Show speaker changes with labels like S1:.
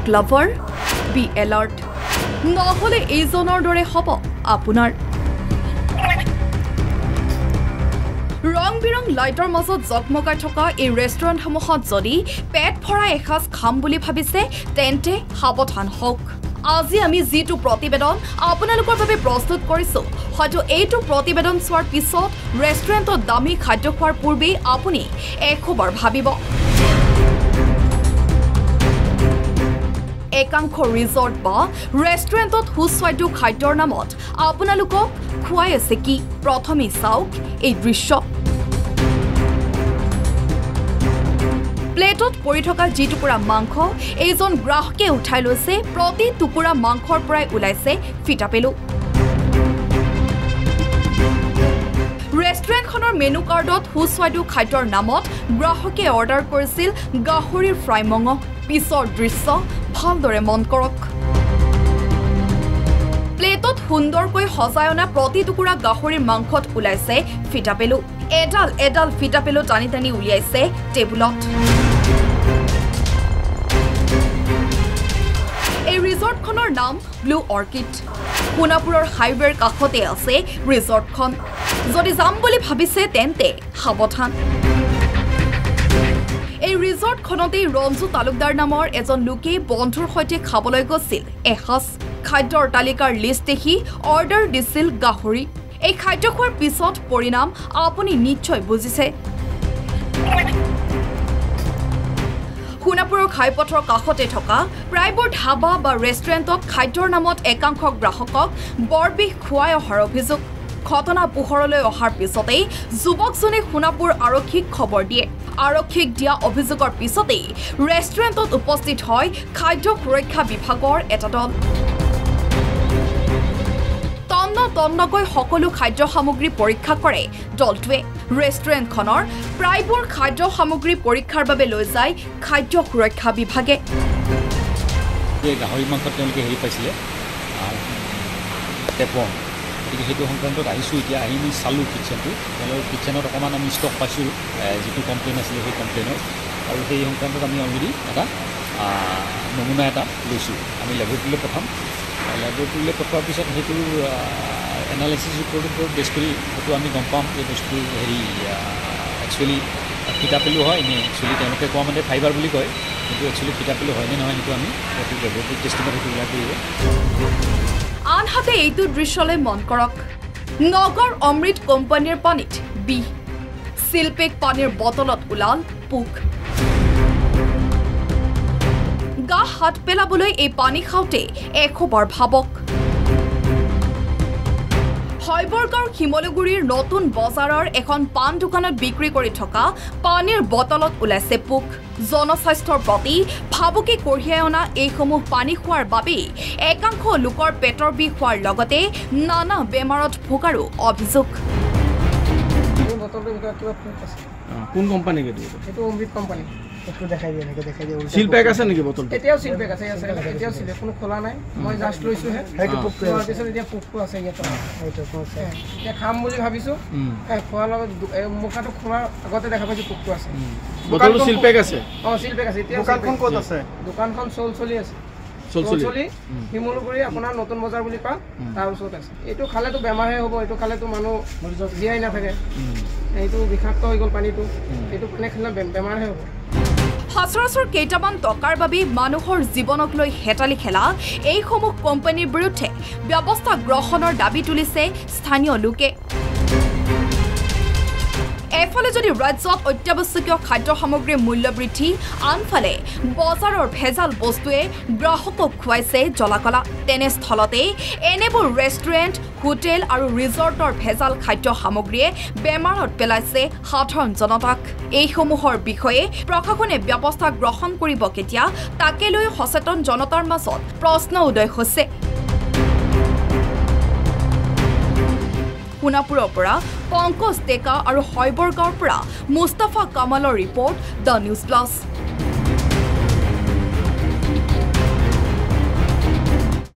S1: lover B alert নহলে এইজনৰ দৰে হ'ব আপোনাৰ ৰং বিৰং লাইটৰ মাজত জগমগাই থকা এই ৰেষ্টুৰেণ্টসমূহত যদি পেট ভৰা এসাঁজ খাম বুলি ভাবিছে তেন্তে সাৱধান হওক আজি আমি যেটো প্ৰতিবেদন আপোনালোকৰ বাবে প্ৰস্তুত কৰিছো হয়তো এইটো প্ৰতিবেদন চোৱাৰ পিছত ৰেষ্টুৰেণ্টত দামী খাদ্য খোৱাৰ পূৰ্বে আপুনি একবাৰ ভাবিব একাংশ ৰিজৰ্ট বা ৰেষ্টুৰেণ্টত সুস্বাদু খাদ্যৰ নামত আপোনালোকক খুৱাই আছে কি প্ৰথমে চাওক এই দৃশ্য প্লেটত পৰি থকা যি টুকুৰা মাংস এইজন গ্ৰাহকে উঠাই লৈছে প্ৰতি টুকুৰা মাংসৰ পৰাই ওলাইছে ফিটাপেলু ৰেষ্টুৰেণ্টখনৰ মেনু কাৰ্ডত সুস্বাদু খাদ্যৰ নামত গ্ৰাহকে অৰ্ডাৰ কৰিছিল গাহৰিৰ ফ্ৰাই মঙহ পিছৰ দৃশ্য ভালদৰে মন কৰক প্লেটত সুন্দৰকৈ সজাই অনা প্ৰতি টুকুৰা গাহৰিৰ মাংসত ওলাইছে ফিটাপেলু এডাল এডাল ফিটাপেলু টানি টানি উলিয়াইছে টেবুলত এই ৰিজৰ্টখনৰ নাম ব্লু অৰ্কিড সোণাপুৰৰ হাইৱেৰ কাষতে আছে ৰিজৰ্টখন যদি যাম বুলি ভাবিছে তেন্তে সাৱধান এই ৰিজৰ্টখনতেই ৰঞ্জু তালুকদাৰ নামৰ এজন লোকে বন্ধুৰ সৈতে খাবলৈ গৈছিল এসাঁজ খাদ্যৰ তালিকাৰ লিষ্ট দেখি অৰ্ডাৰ দিছিল গাহৰি এই খাদ্য খোৱাৰ পিছত পৰিণাম আপুনি নিশ্চয় বুজিছে সোণাপুৰৰ ঘাইপথৰ কাষতে থকা প্ৰায়বোৰ ধাবা বা ৰেষ্টুৰেণ্টত খাদ্যৰ নামত একাংশ গ্ৰাহকক বৰ বিষ খুৱাই অহাৰ অভিযোগ ঘটনা পোহৰলৈ অহাৰ পিছতেই যুৱকজনে সোণাপুৰ আৰক্ষীক খবৰ দিয়ে আৰক্ষীক দিয়া অভিযোগৰ পিছতেই ৰেষ্টুৰেণ্টত উপস্থিত হয় খাদ্য সুৰক্ষা বিভাগৰ এটা দল তন্নকৈ সকলো খাদ্য সামগ্ৰী পৰীক্ষা কৰে দলটোৱে ৰেষ্টুৰেণ্টখনৰ প্ৰায়বোৰ খাদ্য সামগ্ৰী পৰীক্ষাৰ বাবে লৈ যায় খাদ্য সুৰক্ষা বিভাগে
S2: গাহৰি মাংস তেওঁলোকে হেৰি পাইছিলে টেপন গতিকে সেইটো সংক্ৰান্তত আহিছোঁ এতিয়া আহি আমি চালোঁ কিটচেনটো তেওঁলোকৰ কিটচেনত অকণমান আমি ষ্টক পাইছোঁ যিটো কমপ্লেইন আছিলে সেই কমপ্লেইনৰ আৰু সেই সংক্ৰান্তত আমি অলৰেডি এটা নমুনা এটা লৈছোঁ আমি লেবৰেটৰীলৈ পঠাম লেবৰেটৰীলৈ পঠোৱাৰ পিছত সেইটো এনালাইচিছ ৰিপৰ্টৰ ওপৰত বেছ কৰি সেইটো আমি গম পাম যে বস্তু হেৰি একচুৱেলি ফিটাপেলু হয় নে একচুৱেলি তেওঁলোকে কোৱা মতে ফাইবাৰ বুলি কয় কিন্তু একচুৱেলি ফিটাপেলু হয় নে নহয় সেইটো আমি সেইটো লেবৰেটৰী টেষ্টিঙত সেইটো ওলাই কৰিব
S1: আনহাতে এইটো দৃশ্যলৈ মন কৰক নগৰ অমৃত কোম্পানীৰ পানীত বিষ শিল্পেক পানীৰ বটলত ওলাল পোক গা হাত পেলাবলৈ এই পানী খাওঁতে একবাৰ ভাবক হৈবৰগাঁৱৰ শিমলুগুৰিৰ নতুন বজাৰৰ এখন পাণ দোকানত বিক্ৰী কৰি থকা পানীৰ বটলত ওলাইছে পোক জনস্বাস্থ্যৰ প্ৰতি ভাবুকি কঢ়িয়াই অনা এইসমূহ পানী খোৱাৰ বাবেই একাংশ লোকৰ পেটৰ বিষ হোৱাৰ লগতে নানা বেমাৰত ভোগাৰো অভিযোগ
S3: কোন কোম্পানী
S4: এইটো অমৃত কোম্পানী একটু দেখাই দিয়ে নাকি দেখাই দিয়ে
S3: সিল প্যাক আছে নাকি বোতল
S4: এতিয়াও সিল প্যাক আছে এতিয়াও সিল কোনো খোলা নাই মই জাস্ট লৈছো হে সেইটো পোকটো আছে এতিয়া পোকটো আছে ইয়াত এইটো আছে এতিয়া খাম বুলি ভাবিছো খোৱা লগত মুখাটো খোৱাৰ আগতে দেখা পাইছো পোকটো আছে
S3: বোতলটো সিল প্যাক আছে
S4: সিল প্যাক আছে এতিয়া দোকানখন ক'ত আছে দোকানখন চলি আছে চলি শিমলুগুৰি আপোনাৰ নতুন বজাৰ বুলি পা তাৰ ওচৰত আছে এইটো খালেতো বেমাৰহে হ'ব এইটো খালেতো মানুহ জীয়াই নাথাকে এইটো বিষাক্ত হৈ গ'ল পানীটো এইটো পানী খালে বেমাৰহে হ'ব
S1: সচৰাচৰ কেইটামান টকাৰ বাবে মানুহৰ জীৱনক লৈ হেতালি খেলা এইসমূহ কোম্পানীৰ বিৰুদ্ধে ব্যৱস্থা গ্ৰহণৰ দাবী তুলিছে স্থানীয় লোকে এফালে যদি ৰাজ্যত অত্যাৱশ্যকীয় খাদ্য সামগ্ৰীৰ মূল্য বৃদ্ধি আনফালে বজাৰৰ ভেজাল বস্তুৱে গ্ৰাহকক খুৱাইছে জলাকলা তেনেস্থলতে এনেবোৰ ৰেষ্টুৰেণ্ট হোটেল আৰু ৰিজৰ্টৰ ভেজাল খাদ্য সামগ্ৰীয়ে বেমাৰত পেলাইছে সাধাৰণ জনতাক এইসমূহৰ বিষয়ে প্ৰশাসনে ব্যৱস্থা গ্ৰহণ কৰিব কেতিয়া তাকে লৈ সচেতন জনতাৰ মাজত প্ৰশ্ন উদয় হৈছে সোণাপুৰৰ পৰা পংকজ ডেকা আৰু হৈবৰগাঁৱৰ পৰা মুস্তাফা কামালৰ ৰিপৰ্ট দ্য নিউজ প্লাছ